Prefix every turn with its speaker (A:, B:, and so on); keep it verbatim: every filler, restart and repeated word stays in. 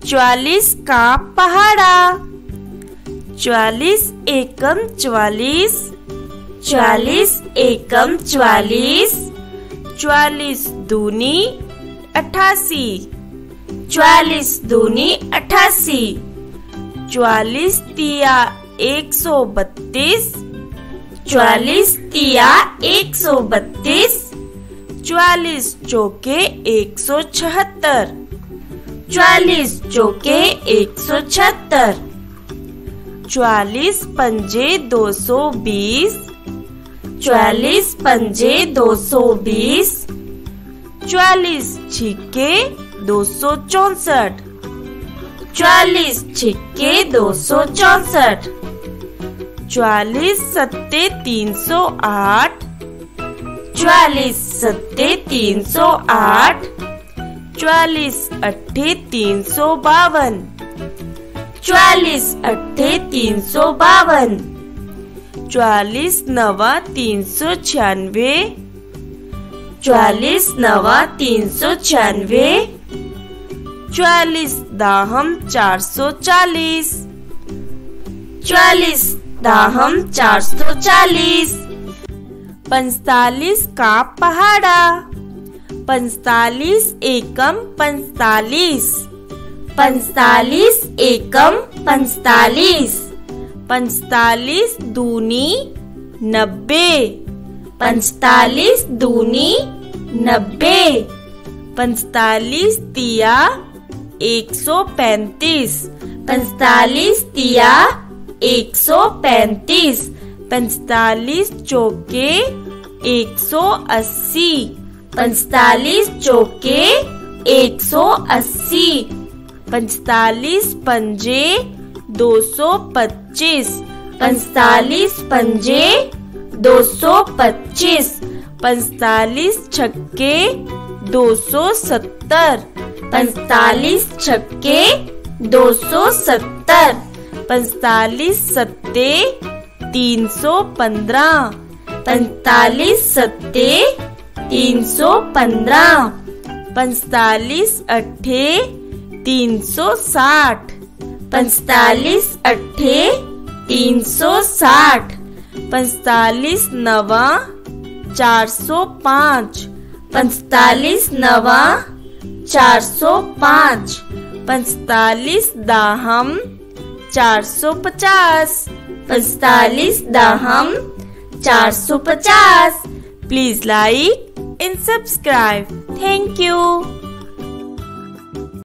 A: चौवालीस का पहाड़ा। चौवालीस एकम चौवालीस, चौवालीस एकम चौवालीस। चौवालीस दूनी अठासी, चौवालीस दूनी अठासी। चौवालीस तिया एक सौ बत्तीस, चौवालीस तिया एक सौ बत्तीस। चौवालीस चौके एक सौ छहत्तर, चौवालीस चौके एक सौ छहत्तर। चौवालीस पंजे दो सौ बीस, चौवालीस पंजे दो सौ बीस। चौवालीस छिक्के दो सौ चौसठ, चौवालीस छिक्के दो सौ चौसठ। चौवालीस सत्ते तीन सौ आठ, चौवालीस सत्ते तीन सौ आठ। चौवालीस अट्ठे तीन सौ बावन, चौवालीस अट्ठे तीन सौ बावन। चौवालीस नवा तीन सौ छियानवे, चौवालीस नवा तीन सौ छियानवे। चौवालीस दाहम चार सौ चालीस, चौवालीस दाहम चार सौ चालीस। पंचतालीस का पहाड़ा। पंचतालीस एकम पंचतालीस, पंचतालीस एकम पंचतालीस। पंचतालीस दूनी नब्बे, पंचतालीस दूनी नब्बे। पंचतालीस तिया एक सौ पैंतीस, पंचतालीस तिया एक सौ पैंतीस। पंचतालीस चौके एक सौ अस्सी, पंचतालीस चौके एक सौ अस्सी। पंचतालीस पंजे दो सौ पच्चीस, पंचतालीस पंजे दो सौ पच्चीस। पंचतालीस छक्के दो सौ सत्तर, पंचतालीस छक्के दो सौ सत्तर। पंचतालीस सत्ते तीन सौ पंद्रह, पैंतालीस सत्ते तीन सौ पंद्रह। पंचतालीस अट्ठे तीन सौ साठ, पंचतालीस अट्ठे तीन सौ साठ। पंचतालीस नवा चार सौ पाँच, पंचतालीस नवा चार सौ पाँच। पंचतालीस दाहम चार सौ पचास, पंचतालीस दाहम चार सौ पचास। Please like and subscribe. Thank you.